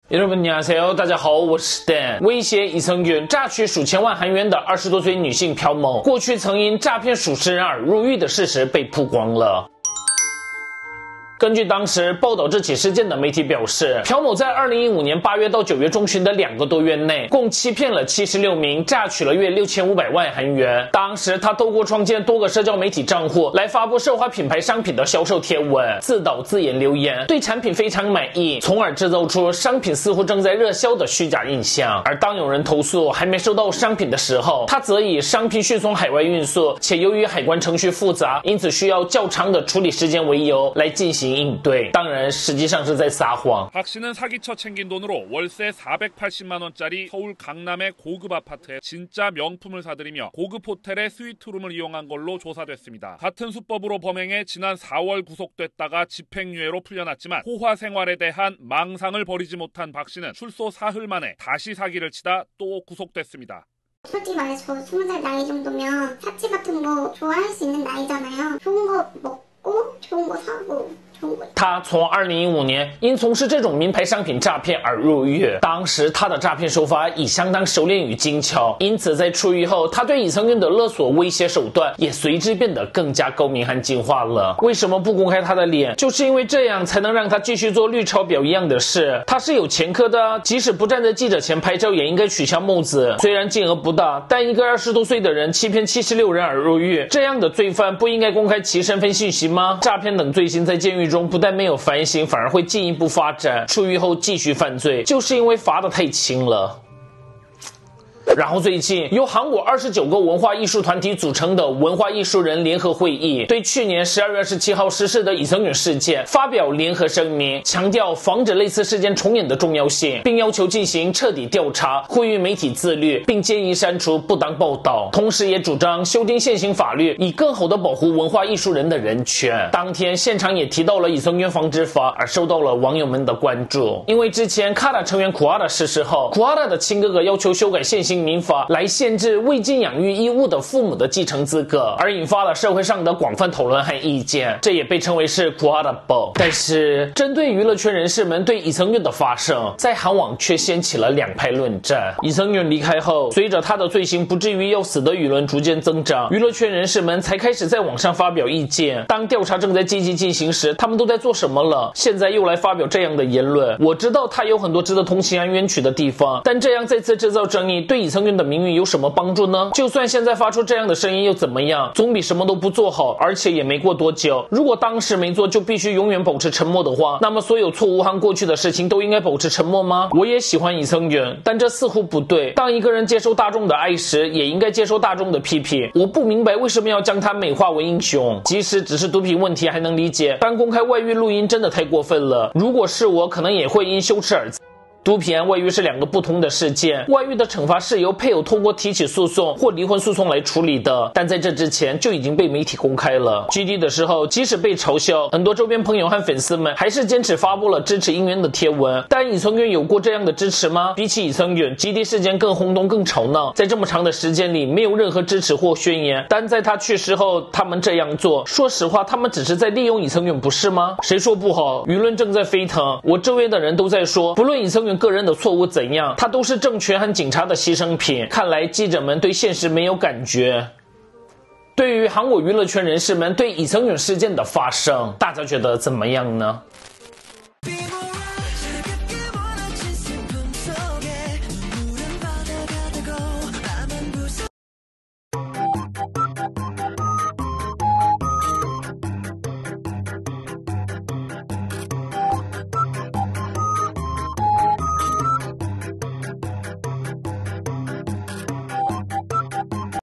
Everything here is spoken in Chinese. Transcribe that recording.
여러분 안녕하세요，大家好，我是 Dan。威胁已曾允榨取数千万韩元的20多岁女性朴某，过去曾因诈骗数十人而入狱的事实被曝光了。根据当时报道这起事件的媒体表示，朴某在2015年8月到9月中旬的2个多月内，共欺骗了76名，榨取了约6500万韩元。当时他透过创建多个社交媒体账户来发布奢华品牌商品的销售贴文，自导自演留言，对产品非常满意，从而制造出商品似乎正在热销的虚假印象。而当有人投诉还没收到商品的时候，他则以商品需从海外运输，且由于海关程序复杂，因此需要较长的处理时间为由来进行应对，当然实际上是在撒谎。 박 씨는 사기쳐 챙긴 돈으로 월세 480만 원짜리 서울 강남의 고급 아파트에 진짜 명품을 사들이며 고급 호텔의 스위트룸을 이용한 걸로 조사됐습니다. 같은 수법으로 범행해 지난 4월 구속됐다가 집행유예로 풀려났지만 호화 생활에 대한 망상을 버리지 못한 박 씨는 출소 사흘 만에 다시 사기를 치다 또 구속됐습니다. 솔직히 말해서 저 20살 나이 정도면 사치 같은 거 좋아할 수 있는 나이잖아요. 좋은 거 먹고 좋은 거 사고他从2015年因从事这种名牌商品诈骗而入狱，当时他的诈骗手法已相当熟练与精巧，因此在出狱后，他对已曾允的勒索威胁手段也随之变得更加高明和进化了。为什么不公开他的脸？就是因为这样才能让他继续做绿钞表一样的事。他是有前科的，即使不站在记者前拍照，也应该取消帽子。虽然金额不大，但一个20多岁的人欺骗76人而入狱，这样的罪犯不应该公开其身份信息吗？诈骗等罪行在监狱中不但没有反省，反而会进一步发展，出狱后继续犯罪，就是因为罚得太轻了。然后最近，由韩国29个文化艺术团体组成的文化艺术人联合会议，对去年12月27号实施的已曾允事件发表联合声明，强调防止类似事件重演的重要性，并要求进行彻底调查，呼吁媒体自律，并建议删除不当报道。同时也主张修订现行法律，以更好地保护文化艺术人的人权。当天现场也提到了已曾允防治法，而受到了网友们的关注。因为之前KARA成员KUARA逝世后，KUARA的亲哥哥要求修改现行民法来限制未经养育义务的父母的继承资格，而引发了社会上的广泛讨论和意见，这也被称为是KUARA报。但是针对娱乐圈人士们对已曾允的发声，在韩网却掀起了两派论战。已曾允离开后，随着他的罪行不至于要死的舆论逐渐增长，娱乐圈人士们才开始在网上发表意见。当调查正在积极进行时，他们都在做什么了？现在又来发表这样的言论。我知道他有很多值得同情和冤屈的地方，但这样再次制造争议，对已曾允的名誉有什么帮助呢？就算现在发出这样的声音又怎么样？总比什么都不做好，而且也没过多久。如果当时没做就必须永远保持沉默的话，那么所有错误和过去的事情都应该保持沉默吗？我也喜欢已曾允，但这似乎不对。当一个人接受大众的爱时，也应该接受大众的批评。我不明白为什么要将他美化为英雄。即使只是毒品问题还能理解，但公开外遇录音真的太过分了。如果是我，可能也会因羞耻而毒品和外遇是两个不同的事件，外遇的惩罚是由配偶通过提起诉讼或离婚诉讼来处理的，但在这之前就已经被媒体公开了。GD 的时候，即使被嘲笑，很多周边朋友和粉丝们还是坚持发布了支持应援的贴文。但已曾允有过这样的支持吗？比起已曾允，GD 事件更轰动更吵闹，在这么长的时间里没有任何支持或宣言，但在他去世后他们这样做，说实话他们只是在利用已曾允，不是吗？谁说不好？舆论正在飞腾，我周围的人都在说，不论已曾允个人的错误怎样，他都是政权和警察的牺牲品。看来记者们对现实没有感觉。对于韩国娱乐圈人士们对已曾允事件的发声，大家觉得怎么样呢？